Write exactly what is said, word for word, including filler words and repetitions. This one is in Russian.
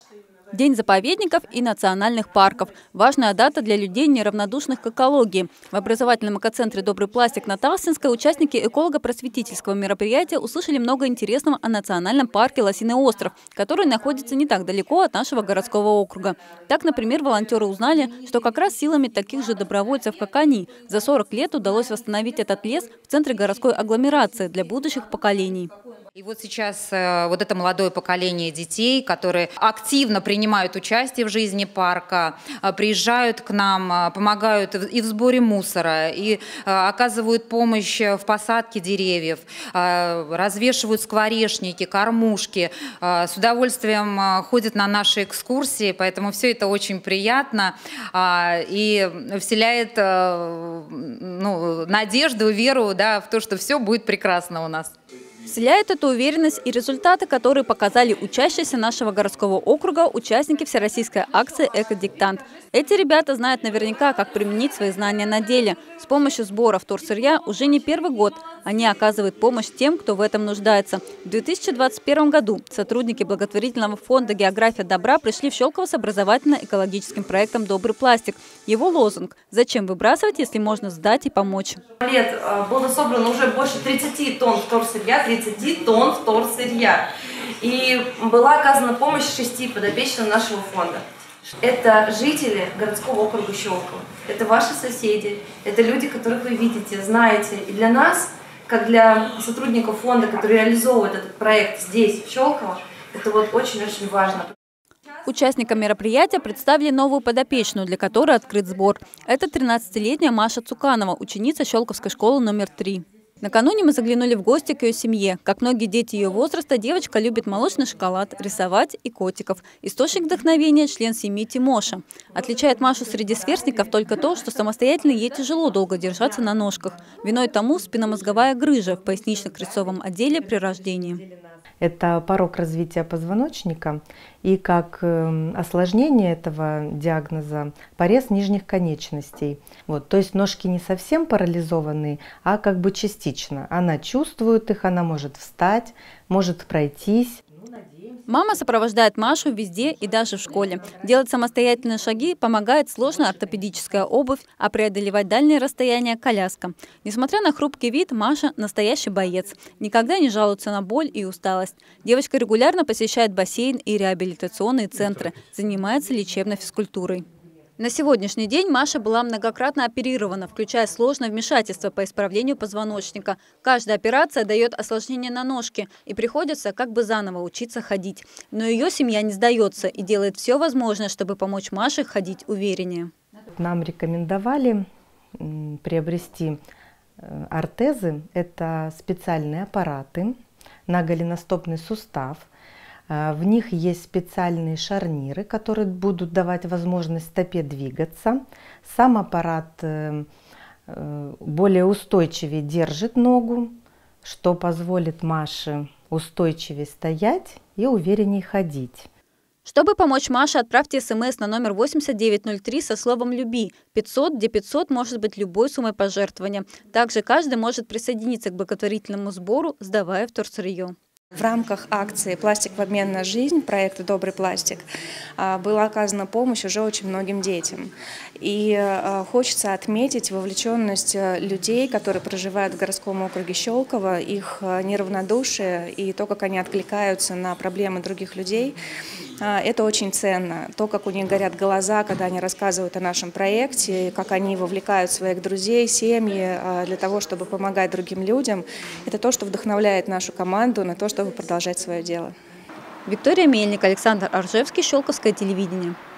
День заповедников и национальных парков. Важная дата для людей, неравнодушных к экологии. В образовательном экоцентре «Добрый пластик» на Талсинской участники эколого-просветительского мероприятия услышали много интересного о национальном парке «Лосиный остров», который находится не так далеко от нашего городского округа. Так, например, волонтеры узнали, что как раз силами таких же добровольцев, как они, за сорок лет удалось восстановить этот лес в центре городской агломерации для будущих поколений. И вот сейчас э, вот это молодое поколение детей, которые активно принимают участие в жизни парка, э, приезжают к нам, э, помогают и в сборе мусора, и э, оказывают помощь в посадке деревьев, э, развешивают скворечники, кормушки, э, с удовольствием э, ходят на наши экскурсии, поэтому все это очень приятно э, и вселяет э, ну, надежду, веру, да, в то, что все будет прекрасно у нас. Вселяет эту уверенность и результаты, которые показали учащиеся нашего городского округа, участники всероссийской акции «Экодиктант». Эти ребята знают наверняка, как применить свои знания на деле. С помощью сбора вторсырья уже не первый год они оказывают помощь тем, кто в этом нуждается. В две тысячи двадцать первом году сотрудники благотворительного фонда «География добра» пришли в Щелково с образовательно-экологическим проектом «Добрый пластик». Его лозунг «Зачем выбрасывать, если можно сдать и помочь?». Лет было собрано уже больше тридцати тонн вторсырья, тридцати тонн вторсырья. И была оказана помощь шести подопечным нашего фонда. Это жители городского округа Щелково, это ваши соседи, это люди, которых вы видите, знаете. И для нас, как для сотрудников фонда, которые реализовывают этот проект здесь, в Щелково, это вот очень-очень важно. Участникам мероприятия представили новую подопечную, для которой открыт сбор. Это тринадцатилетняя Маша Цуканова, ученица Щелковской школы номер три. Накануне мы заглянули в гости к ее семье. Как многие дети ее возраста, девочка любит молочный шоколад, рисовать и котиков. Источник вдохновения – член семьи Тимоша. Отличает Машу среди сверстников только то, что самостоятельно ей тяжело долго держаться на ножках. Виной тому спинномозговая грыжа в пояснично-крестцовом отделе при рождении. Это порок развития позвоночника, и как осложнение этого диагноза порез нижних конечностей. Вот, то есть ножки не совсем парализованы, а как бы частично. Она чувствует их, она может встать, может пройтись. Мама сопровождает Машу везде и даже в школе. Делать самостоятельные шаги помогает сложная ортопедическая обувь, а преодолевать дальние расстояния – коляска. Несмотря на хрупкий вид, Маша – настоящий боец. Никогда не жалуется на боль и усталость. Девочка регулярно посещает бассейн и реабилитационные центры, занимается лечебной физкультурой. На сегодняшний день Маша была многократно оперирована, включая сложное вмешательство по исправлению позвоночника. Каждая операция дает осложнение на ножке, и приходится как бы заново учиться ходить. Но ее семья не сдается и делает все возможное, чтобы помочь Маше ходить увереннее. Нам рекомендовали приобрести ортезы. Это специальные аппараты на голеностопный сустав. В них есть специальные шарниры, которые будут давать возможность стопе двигаться. Сам аппарат более устойчивее держит ногу, что позволит Маше устойчивее стоять и увереннее ходить. Чтобы помочь Маше, отправьте смс на номер восемьдесят девять ноль три со словом «Люби». пятьсот, где пятьсот может быть любой суммой пожертвования. Также каждый может присоединиться к благотворительному сбору, сдавая вторсырье. В рамках акции «Пластик в обмен на жизнь» проекта «Добрый пластик» была оказана помощь уже очень многим детям. И хочется отметить вовлеченность людей, которые проживают в городском округе Щелково, их неравнодушие и то, как они откликаются на проблемы других людей. Это очень ценно. То, как у них горят глаза, когда они рассказывают о нашем проекте, как они вовлекают своих друзей, семьи для того, чтобы помогать другим людям, это то, что вдохновляет нашу команду на то, чтобы продолжать свое дело. Виктория Мельник, Александр Аржевский, Щелковское телевидение.